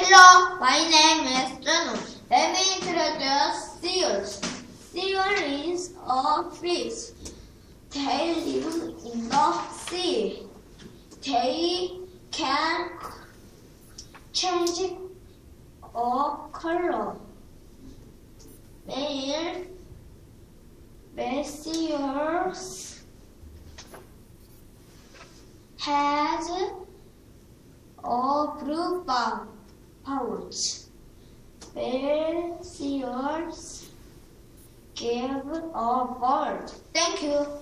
Hello, my name is Zhenu. Let me introduce seals. Seal is a fish. They live in the sea. They can change color. Male seals has a blue pouch. Male seals give a bird. Thank you.